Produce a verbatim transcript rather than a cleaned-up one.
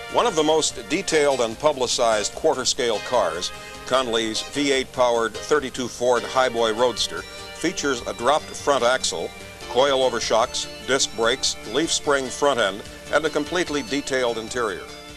One of the most detailed and publicized quarter-scale cars, Conley's V eight powered thirty-two Ford Highboy Roadster, features a dropped front axle, coil-over shocks, disc brakes, leaf spring front end, and a completely detailed interior.